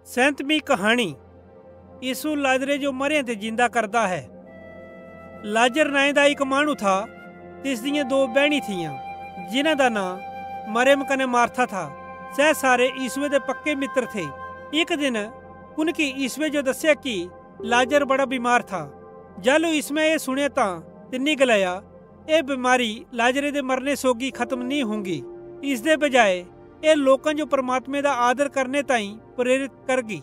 सैंतवीं कहानी यीशु लाजरे जो मरिया ते जिंदा करता है। लाजर नां दा एक मानू था, तिसदियां दो बहनी थियां जिन्हां दा नां मरियम कने मार्था था। सह सारे यीशुए दे पक्के मित्र थे। एक दिन उनकी यीशुए जो दस्या कि लाजर बड़ा बीमार था। जालू यीशुए ये सुने तां तिन्नी गलाया, ये बीमारी लाजरे दे मरने सोगी खत्म नहीं होंगी, इस दे बजाय ये लोकां जो परमात्मे दा आदर करने ताईं प्रेरित करगी।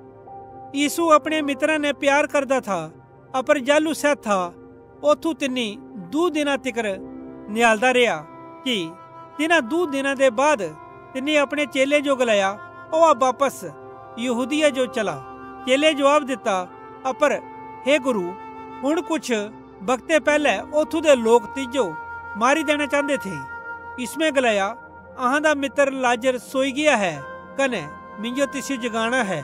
यीशु अपने मित्रां ने प्यार करदा था, अपर जालू सह था ओथू तिन्नी 2 दिनां तिकर निहालदा रहा कि तिन्हां 2 दिनां दे बाद तिन्नी अपने चेले जो गलाया, ओ वापस यहूदिया जो चला। चेले जवाब दिता, अपर हे गुरु, हुण कुछ वक्ते पहले ओथू दे लोग तीजो मारी देना चाहते थे। इसमें गलाया, अहां दा मित्र लाजर सोई गया है, कने मिंजो तिसियो जगाना है।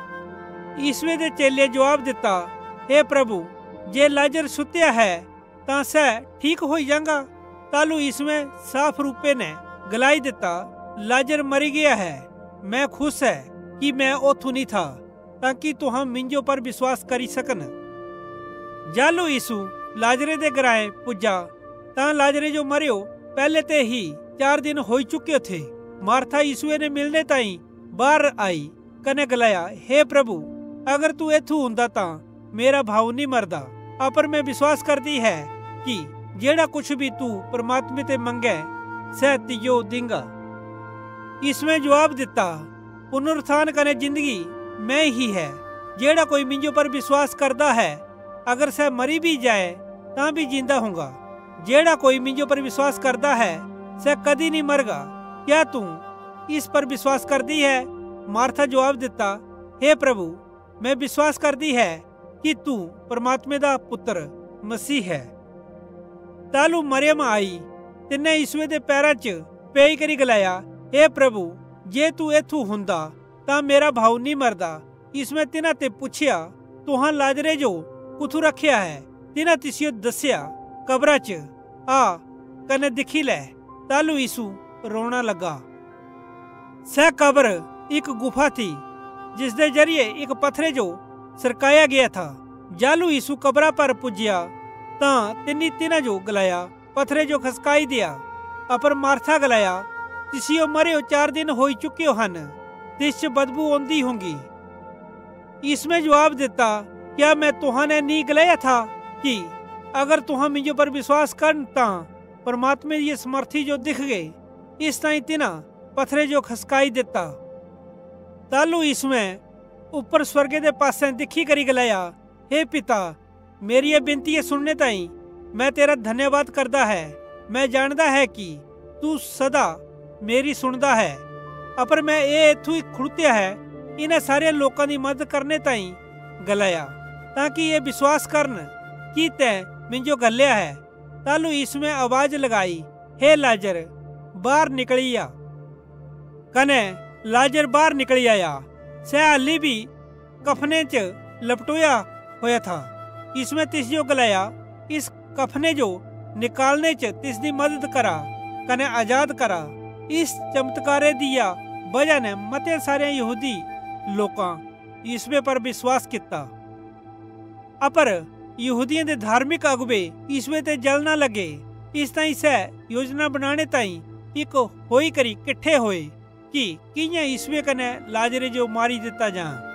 यीशुए दे चेले जवाब दिता, हे प्रभु, जे लाजर सुत्या है तां सह ठीक हो जाएगा। तालू यीशुए साफ रूपे ने गलाई दिता, लाजर मरी गया है। मैं खुश है कि मैं ओथू नहीं था, ताकि तुहां मिंजो पर विश्वास करी सकन। जालू यीशु लाजरे दे घराए पुज्जा तां लाजरे जो मरियो पहले ते ही 4 दिन हो चुके थे। मार्था यीशुए ने मिलने ताई बाहर आई कने गलाया, हे प्रभु, अगर तू एथू हुंदा तां मेरा भाव नहीं मरदा। अपर मैं विश्वास करती है कि जेड़ा कुछ भी तू परमात्मे ते मंगे सह तिजो देंगा। यीशुए जवाब दिता, पुनरुत्थान कने जिंदगी मैं ही है। जेड़ा कोई मिंजो पर विश्वास करदा है, अगर सह मरी भी जाए तां भी जिंदा होगा। जेड़ा कोई मिंजो पर विश्वास करदा है सह कदी नहीं मरगा। क्या तू इस पर विश्वास करदी है? मार्था जवाब दिता, हे प्रभु, मैं विश्वास करदी है कि तू परमात्मे दा पुत्र मसीह है। तालू मरियम आई, तिन्ने यीशुए दे पैरां च पेई करी गलाया, हे प्रभु, जे तू एथू हुंदा तां मेरा भाव नहीं मरदा। यीशुए तिन्हां ते पुछया, तुहां लाजरे जो कुथू रखिया है? तिन्हां तिसियो दस्या, कब्रा च आ कने दिखी लै। तालू यीशु रोना लगा। सह कब्र एक गुफा थी जिस दे जरिए एक पत्थरे जो सरकाया गया था। जालू यीशु कब्रा पर पुज्जिया तां तिन्नी तिन्हां जो गलाया, पत्थरे जो खसकाई दिया। अपर मार्था गलाया, तिसियो मरियो 4 दिन हो चुके हन, तिस च बदबू आंदी होंगी। इसमें जवाब दिता, क्या मैं तुहां ने नहीं गलाया था कि अगर तुहां मिंजो पर विश्वास करन तां परमात्मे ये समर्थी जो दिख गए। इस ताई तिन्हां पत्थरे जो खसकाई दिता। तालू यीशुए ऊपर स्वर्गे दे पासे दिखी करी गलाया, हे पिता, मेरी ये बिनती सुनने ताई मैं तेरा धन्यवाद करदा है। मैं जानदा है कि तू सदा मेरी सुनदा है। अपर मैं ये इथू ही खुड़त्या है इन्हें सारे लोगों की मदद करने ताई गलाया, ताकि ये विश्वास करन कि तैं मिंजो गल्या है। तालू यीशुए आवाज लगाई, हे लाजर, बाहर निकली आ। कने लाजर बाहर निकली आया। सह हाली भी कफने च लपटोया होया था। यीशुए तिसजो गलाया, इस कफने जो निकालने च तिसदी मदद करा कने आजाद करा। इस चमत्कारे दिया वजह ने मते सारे यहूदी लोकां यीशुए पर विश्वास किया। अपर यहूदियों दे धार्मिक अगुवे यीशुए ते जलना लगे। इस ताई सह योजना बनाने ताई एक होई करी किट्ठे होए कि कियां यीशुए कने लाजरे जो मारी दिता जाए।